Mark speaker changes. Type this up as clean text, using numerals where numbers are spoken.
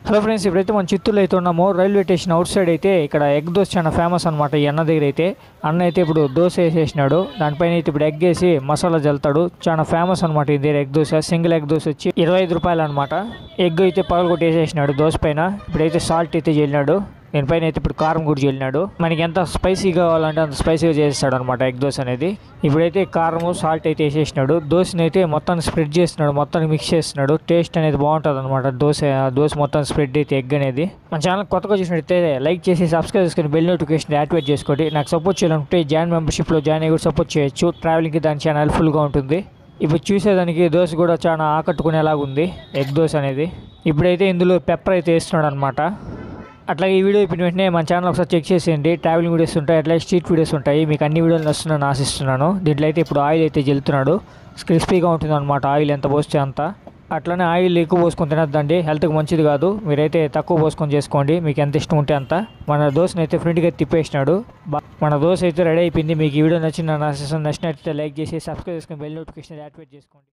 Speaker 1: Hello friends, ఇప్పుడైతే మనం చిత్తూరులో అయితే ఉన్నాము. రైల్వే స్టేషన్ అవుట్ సైడ్ అయితే ఇక్కడ ఎగ్ దోశ చాలా ఫేమస్ అనమాట. ఈ అన్న దగ్గర అయితే అన్న అయితే ఇప్పుడు దోశ వేసేసినాడు. దానిపైన అయితే ఇప్పుడు ఎగ్ వేసి మసాలా జల్తాడు. చాలా ఫేమస్ అనమాట ఇది egg dosa. Single egg dosa వచ్చి 25 రూపాయలు అనమాట. ఎగ్ అయితే పగలగొట్టి వేసేసినాడు దోశ పైన. ఇప్పుడైతే సాల్ట్ అయితే చల్లినాడు. దీనిపైన అయితే ఇప్పుడు కారం కూడా చల్లినాడు. మనకి ఎంత స్పైసీ కావాలంటే అంత స్పైసీగా చేసేస్తాడు అనమాట ఎగ్ దోశ అనేది. ఇప్పుడైతే కారము సాల్ట్ అయితే వేసేసినాడు. దోశని అయితే మొత్తాన్ని స్ప్రెడ్ చేస్తున్నాడు, మొత్తాన్ని మిక్స్ చేస్తున్నాడు. టేస్ట్ అనేది బాగుంటుంది అనమాట దోశ మొత్తం స్ప్రెడ్ అయితే ఎగ్ అనేది. మన ఛానల్ కొత్తగా చూసినట్టయితే లైక్ చేసి సబ్స్క్రైబ్ చేసుకొని బెల్ నోటిఫికేషన్ యాక్టివేట్ చేసుకోండి. నాకు సపోర్ట్ చేయాలంటే జాయిన్ మెంబర్షిప్లో జాయిన్ అయ్యి కూడా సపోర్ట్ చేయొచ్చు. ట్రావెలింగ్కి దాని చాలా హెల్ప్ఫుల్గా ఉంటుంది. ఇప్పుడు చూసేదానికి దోశ కూడా చాలా ఆకట్టుకునేలాగా ఉంది ఎగ్ దోశ అనేది. ఇప్పుడైతే ఇందులో పెప్పర్ అయితే వేస్తున్నాడు అనమాట. అట్లాగే ఈ వీడియో ఇప్పుడు వెంటనే మన ఛానల్ ఒకసారి చెక్ చేసేయండి. ట్రావెలింగ్ వీడియోస్ ఉంటాయి, అట్లాగే స్ట్రీట్ వీడియోస్ ఉంటాయి. మీకు అన్ని వీడియోలు వస్తున్నాను ఆశిస్తున్నాను. దీంట్లో అయితే ఇప్పుడు ఆయిల్ అయితే జల్లుతున్నాడు. క్రిస్పీగా ఉంటుంది అనమాట ఆయిల్ ఎంత పోస్తే అంత. అట్లనే ఆయిల్ ఎక్కువ పోసుకొని తినద్దండి, హెల్త్కి మంచిది కాదు. మీరైతే తక్కువ పోసుకొని చేసుకోండి, మీకు ఎంత ఇష్టం ఉంటే అంత. మన దోశని అయితే ఫ్రంట్గా తిప్పేసినాడు. మన దోశ అయితే రెడీ అయిపోయింది. మీకు ఈ వీడియో నచ్చినట్లయితే లైక్ చేసి సబ్స్క్రైబ్ చేసుకొని బెల్ నోటిఫికేషన్ యాక్టివేట్ చేసుకోండి.